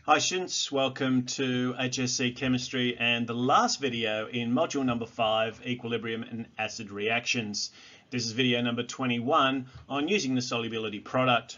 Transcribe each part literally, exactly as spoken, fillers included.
Hi students, welcome to H S C Chemistry and the last video in module number five, Equilibrium and Acid Reactions. This is video number twenty-one on using the solubility product.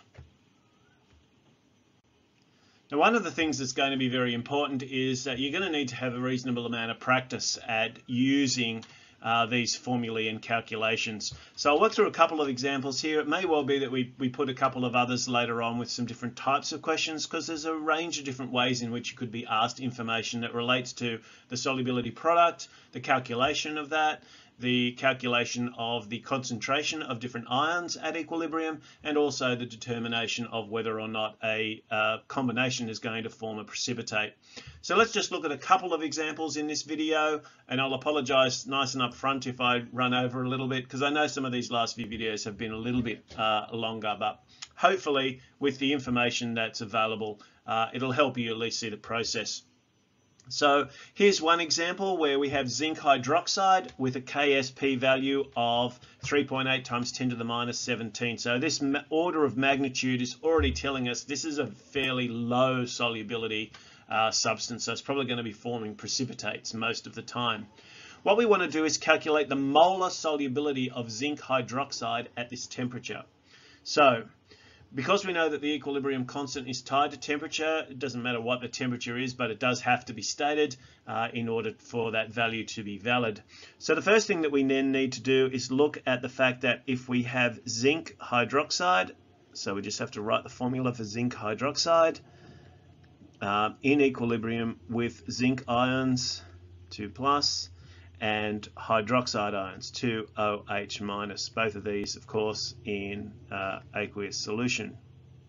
Now, one of the things that's going to be very important is that you're going to need to have a reasonable amount of practice at using Uh, these formulae and calculations. So I'll work through a couple of examples here. It may well be that we, we put a couple of others later on with some different types of questions, because there's a range of different ways in which you could be asked information that relates to the solubility product, the calculation of that, the calculation of the concentration of different ions at equilibrium, and also the determination of whether or not a uh, combination is going to form a precipitate. So let's just look at a couple of examples in this video, and I'll apologize nice and up front if I run over a little bit, because I know some of these last few videos have been a little bit uh, longer, but hopefully with the information that's available, uh, it'll help you at least see the process. So here's one example where we have zinc hydroxide with a K S P value of three point eight times ten to the minus seventeen. So this order of magnitude is already telling us this is a fairly low solubility uh, substance, so it's probably going to be forming precipitates most of the time. What we want to do is calculate the molar solubility of zinc hydroxide at this temperature. So because we know that the equilibrium constant is tied to temperature, it doesn't matter what the temperature is, but it does have to be stated uh, in order for that value to be valid. So the first thing that we then need to do is look at the fact that if we have zinc hydroxide, so we just have to write the formula for zinc hydroxide uh, in equilibrium with zinc ions, two plus, and hydroxide ions, two O H minus, both of these of course in uh, aqueous solution.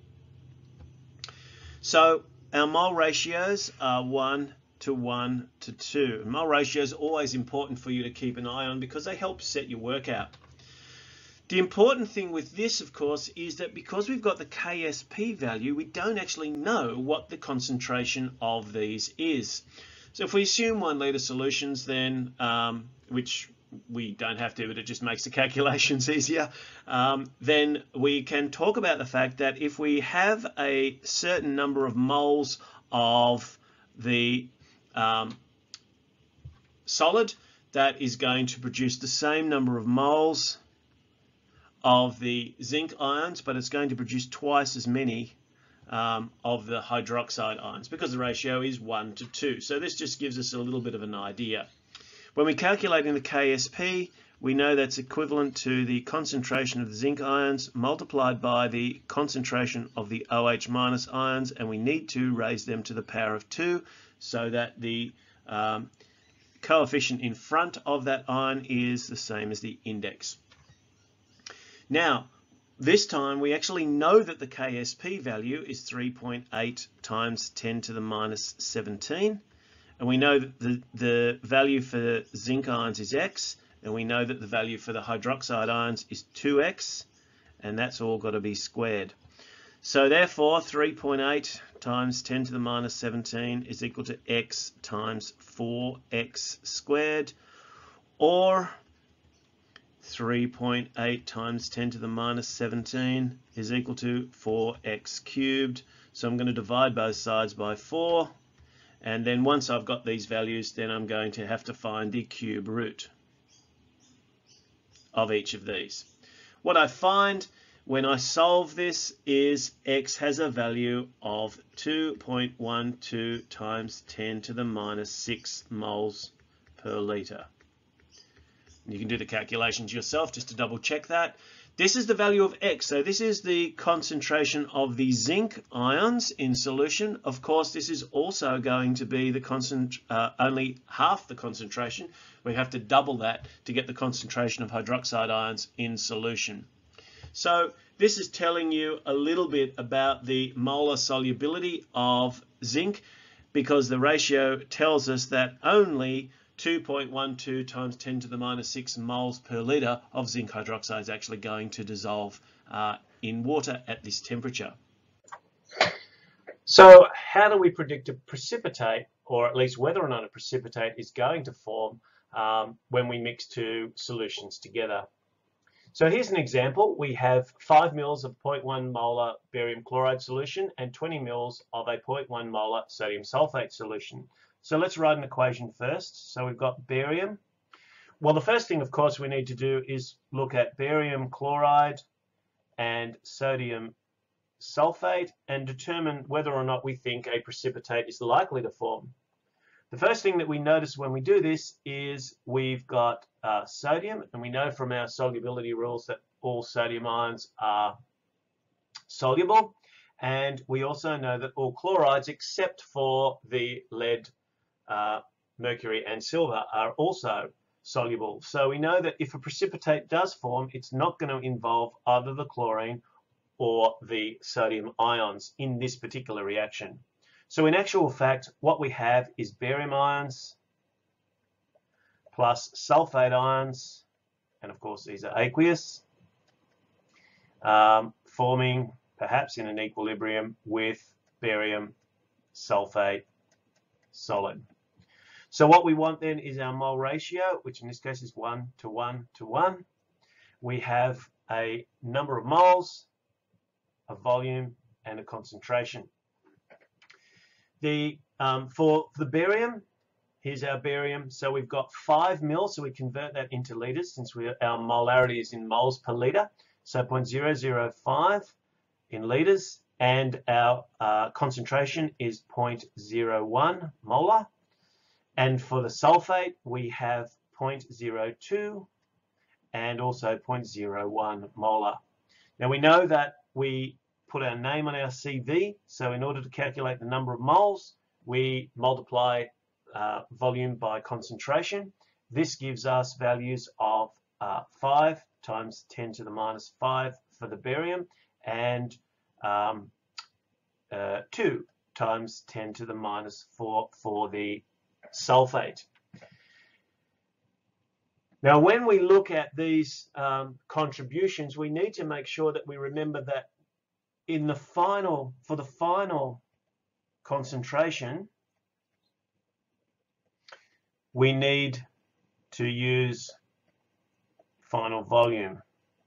So our mole ratios are one to one to two. And mole ratio is always important for you to keep an eye on because they help set your work out. The important thing with this, of course, is that because we've got the K S P value, we don't actually know what the concentration of these is. So if we assume one litre solutions, then, um, which we don't have to, but it just makes the calculations easier, um, then we can talk about the fact that if we have a certain number of moles of the um, solid, that is going to produce the same number of moles of the zinc ions, but it's going to produce twice as many Um, of the hydroxide ions because the ratio is one to two. So this just gives us a little bit of an idea. When we calculate in the K S P, we know that's equivalent to the concentration of the zinc ions multiplied by the concentration of the O H minus ions, and we need to raise them to the power of two so that the um, coefficient in front of that ion is the same as the index. Now, this time we actually know that the K S P value is three point eight times ten to the minus seventeen, and we know that the, the value for zinc ions is X, and we know that the value for the hydroxide ions is two X, and that's all got to be squared. So therefore three point eight times ten to the minus seventeen is equal to X times four X squared, or three point eight times ten to the minus seventeen is equal to four X cubed. So I'm going to divide both sides by four, and then once I've got these values, then I'm going to have to find the cube root of each of these. What I find when I solve this is X has a value of two point one two times ten to the minus six moles per litre. You can do the calculations yourself just to double check that. This is the value of X. So this is the concentration of the zinc ions in solution. Of course, this is also going to be the concent uh, only half the concentration. We have to double that to get the concentration of hydroxide ions in solution. So this is telling you a little bit about the molar solubility of zinc, because the ratio tells us that only two point one two times ten to the minus six moles per litre of zinc hydroxide is actually going to dissolve uh, in water at this temperature. So how do we predict a precipitate, or at least whether or not a precipitate is going to form um, when we mix two solutions together? So here's an example. We have five mils of zero point one molar barium chloride solution and twenty mils of a zero point one molar sodium sulfate solution. So let's write an equation first. So we've got barium. Well, the first thing, of course, we need to do is look at barium chloride and sodium sulfate and determine whether or not we think a precipitate is likely to form. The first thing that we notice when we do this is we've got uh, sodium, and we know from our solubility rules that all sodium ions are soluble, and we also know that all chlorides except for the lead, uh, mercury and silver are also soluble. So we know that if a precipitate does form, it's not going to involve either the chlorine or the sodium ions in this particular reaction. So in actual fact, what we have is barium ions plus sulfate ions, and of course these are aqueous, um, forming perhaps in an equilibrium with barium sulfate solid. So what we want then is our mole ratio, which in this case is one to one to one. We have a number of moles, a volume, and a concentration. The um, for the barium, here's our barium. So we've got five mil, so we convert that into liters since we, our molarity is in moles per liter. So zero point zero zero five in liters, and our uh, concentration is zero point zero one molar. And for the sulfate, we have zero point zero two and also zero point zero one molar. Now we know that we put our name on our C V, so in order to calculate the number of moles, we multiply uh, volume by concentration. This gives us values of uh, five times ten to the minus five for the barium, and um, uh, two times ten to the minus four for the sulfate. Now, when we look at these um, contributions, we need to make sure that we remember that in the final, for the final concentration, we need to use final volume.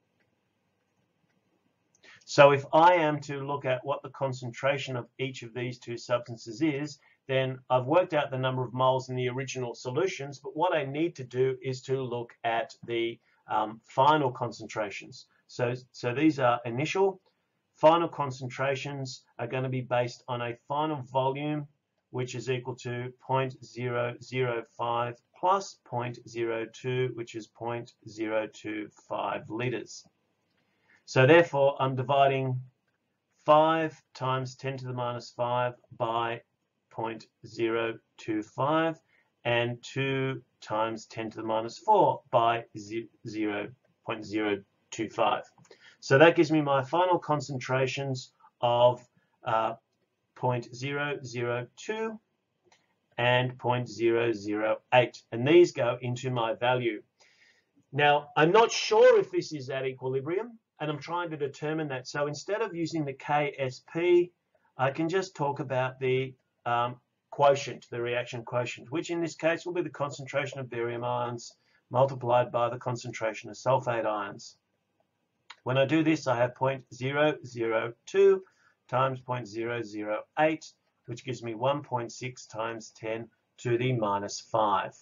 So if I am to look at what the concentration of each of these two substances is, then I've worked out the number of moles in the original solutions, but what I need to do is to look at the um, final concentrations. So, so these are initial. Final concentrations are going to be based on a final volume, which is equal to zero point zero zero five plus zero point zero two, which is zero point zero two five liters. So therefore, I'm dividing five times ten to the minus five by zero point zero two five and two times ten to the minus four by zero point zero two five. So that gives me my final concentrations of uh, zero point zero zero two and zero point zero zero eight, and these go into my value. Now, I'm not sure if this is at equilibrium, and I'm trying to determine that. So instead of using the K S P, I can just talk about the um, quotient, the reaction quotient, which in this case will be the concentration of barium ions multiplied by the concentration of sulfate ions. When I do this, I have zero point zero zero two times zero point zero zero eight, which gives me one point six times ten to the minus five.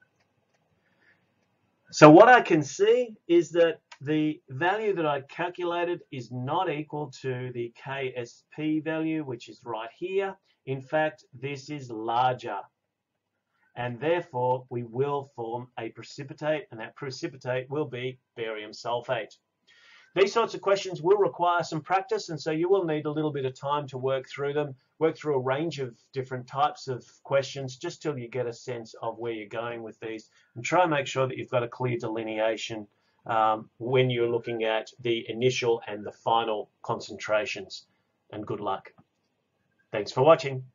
So what I can see is that the value that I calculated is not equal to the K S P value, which is right here. In fact, this is larger, and therefore we will form a precipitate, and that precipitate will be barium sulfate. These sorts of questions will require some practice, and so you will need a little bit of time to work through them, work through a range of different types of questions just till you get a sense of where you're going with these, and try and make sure that you've got a clear delineation um, when you're looking at the initial and the final concentrations. And good luck. Thanks for watching.